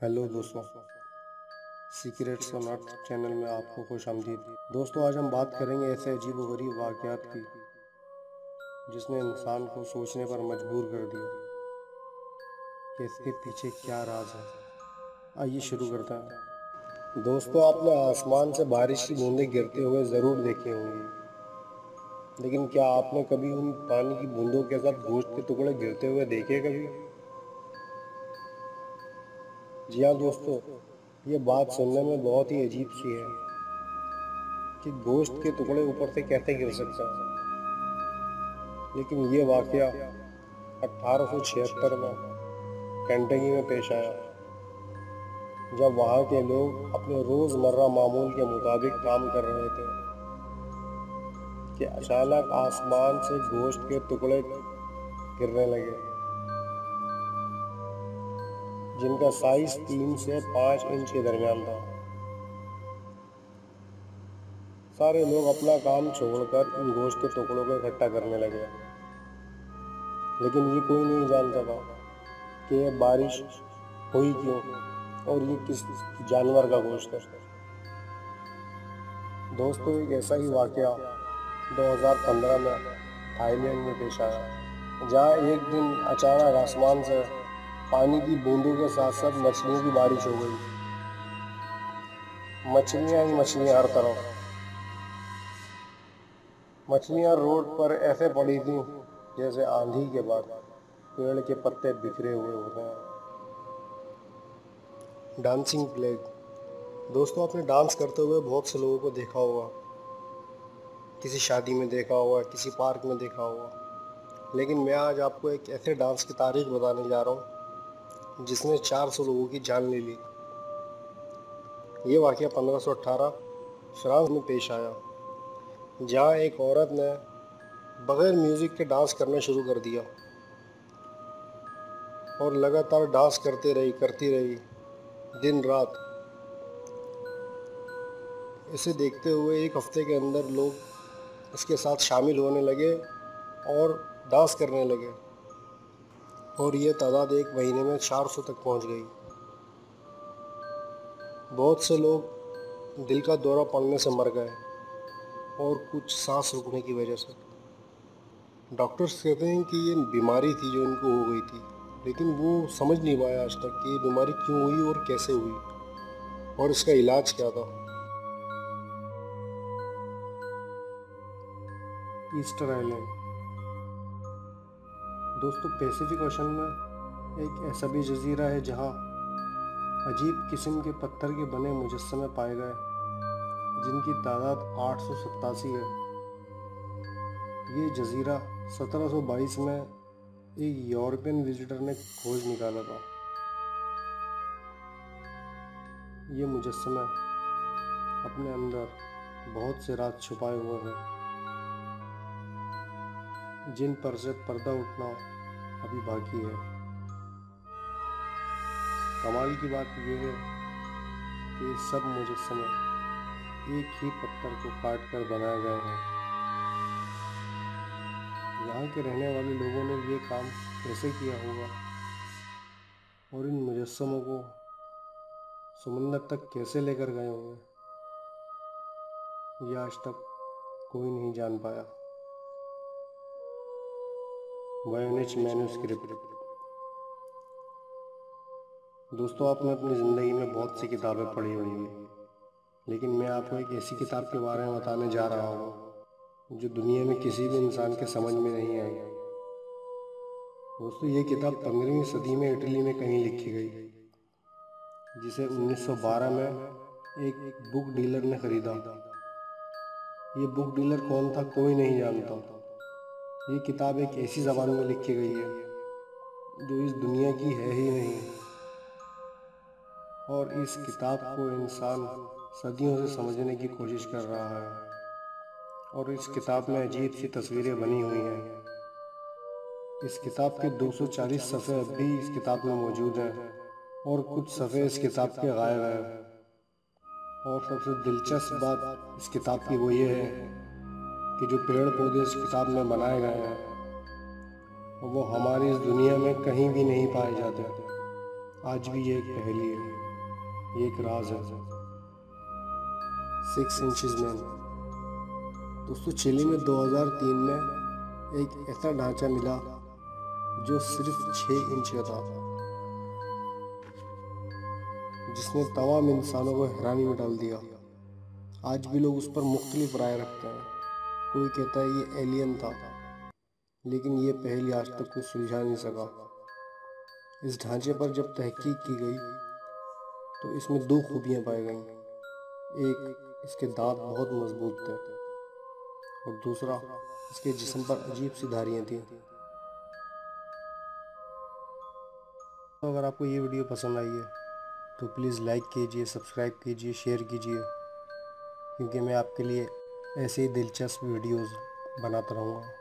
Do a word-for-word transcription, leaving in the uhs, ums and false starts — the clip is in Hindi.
हेलो दोस्तों, सीक्रेट्स ऑन अर्थ चैनल में आपको खुश आमदीद। दोस्तों, आज हम बात करेंगे ऐसे अजीब व गरीब वाक़यात की जिसने इंसान को सोचने पर मजबूर कर दिया कि इसके पीछे क्या राज है। आइए शुरू करते हैं। दोस्तों, आपने आसमान से बारिश की बूंदें गिरते हुए ज़रूर देखी होंगी, लेकिन क्या आपने कभी उन पानी की बूंदों के साथ गोश्त के टुकड़े गिरते हुए देखे कभी? जी हाँ दोस्तों, ये बात सुनने में बहुत ही अजीब सी है कि गोश्त के टुकड़े ऊपर से कैसे गिर सकते हैं। लेकिन ये वाकया अठारह सौ छिहत्तर में केंटकी में पेश आया, जब वहाँ के लोग अपने रोज़मर्रा मामूल के मुताबिक काम कर रहे थे कि अचानक आसमान से गोश्त के टुकड़े गिरने लगे, जिनका साइज तीन से पाँच इंच के दरमियान था। सारे लोग अपना काम छोड़कर इन गोश्त के टुकड़ों को इकट्ठा करने लगे, लेकिन ये कोई नहीं जानता था कि यह बारिश हुई क्यों और ये किस जानवर का गोश्त है। दोस्तों, एक ऐसा ही वाकया दो हज़ार पंद्रह में थाईलैंड में पेश आया, जहाँ एक दिन अचानक आसमान से पानी की बूंदों के साथ साथ मछलियों की बारिश हो गई। मछलियाँ ही मछलियाँ हर तरफ। मछलियाँ रोड पर ऐसे पड़ी थी जैसे आंधी के बाद पेड़ के पत्ते बिखरे हुए होते हैं। Dancing plague. दोस्तों, आपने डांस करते हुए बहुत से लोगों को देखा होगा, किसी शादी में देखा होगा, किसी पार्क में देखा होगा, लेकिन मैं आज आपको एक ऐसे डांस की तारीख बताने जा रहा हूँ जिसने चार सौ लोगों की जान ले ली। ये वाकया पंद्रह सौ अठारह फ्रांस में पेश आया, जहाँ एक औरत ने बगैर म्यूज़िक के डांस करना शुरू कर दिया और लगातार डांस करते रही करती रही दिन रात। इसे देखते हुए एक हफ्ते के अंदर लोग इसके साथ शामिल होने लगे और डांस करने लगे, और ये तादाद एक महीने में चार सौ तक पहुंच गई। बहुत से लोग दिल का दौरा पड़ने से मर गए और कुछ सांस रुकने की वजह से। डॉक्टर्स कहते हैं कि ये बीमारी थी जो इनको हो गई थी, लेकिन वो समझ नहीं पाया आज तक कि ये बीमारी क्यों हुई और कैसे हुई और इसका इलाज क्या था। Easter Island. दोस्तों, पैसिफिक ओशन में एक ऐसा भी जजीरा है जहां अजीब किस्म के पत्थर के बने मुजस्समे पाए गए, जिनकी तादाद आठ सौ सत्तासी है। ये जजीरा सत्रह सौ बाईस में एक यूरोपियन विजिटर ने खोज निकाला था। ये मुजस्समे अपने अंदर बहुत से राज छुपाए हुए हैं, जिन पर से पर्दा उठना अभी बाकी है। कमाल की बात यह है कि ये सब मुजस्समे एक ही पत्थर को काट कर बनाए गए हैं। यहाँ के रहने वाले लोगों ने ये काम कैसे किया होगा और इन मुजस्समों को समुंदर तक कैसे लेकर गए होंगे, ये आज तक कोई नहीं जान पाया। Voynich manuscript. दोस्तों, आपने अपनी ज़िंदगी में बहुत सी किताबें पढ़ी होंगी, लेकिन मैं आपको एक ऐसी किताब के बारे में बताने जा रहा हूँ जो दुनिया में किसी भी इंसान के समझ में नहीं आई। दोस्तों, ये किताब पंद्रहवीं सदी में इटली में कहीं लिखी गई, जिसे उन्नीस सौ बारह में एक बुक डीलर ने खरीदा। ये बुक डीलर कौन था कोई नहीं जानता। ये किताब एक ऐसी ज़बान में लिखी गई है जो इस दुनिया की है ही नहीं, और इस किताब को इंसान सदियों से समझने की कोशिश कर रहा है। और इस किताब में अजीब सी तस्वीरें बनी हुई हैं। इस किताब के दो सौ चालीस सफ़े अब भी इस किताब में मौजूद हैं, और कुछ सफ़े इस किताब के गायब हैं। और सबसे दिलचस्प बात इस किताब की वो ये है कि जो पेड़ पौधे इस किताब में बनाए गए हैं वो हमारी इस दुनिया में कहीं भी नहीं पाए जाते। आज भी ये एक पहेली है, ये एक राज है। Six inches man. दोस्तों, चिली में दो हज़ार तीन में एक ऐसा ढांचा मिला जो सिर्फ छः इंच का था, जिसने तमाम इंसानों को हैरानी में डाल दिया। आज भी लोग उस पर मुख्तलिफ राय रखते हैं। कोई कहता है ये एलियन था, लेकिन ये पहेली आज तक कोई सुलझा नहीं सका। इस ढांचे पर जब तहकीक की गई तो इसमें दो खूबियां पाई गईं। एक, इसके दांत बहुत मजबूत थे, और दूसरा, इसके जिस्म पर अजीब सी धारियां थीं। तो अगर आपको ये वीडियो पसंद आई है तो प्लीज़ लाइक कीजिए, सब्सक्राइब कीजिए, शेयर कीजिए, क्योंकि मैं आपके लिए ऐसे ही दिलचस्प वीडियोस बनाता रहूँगा।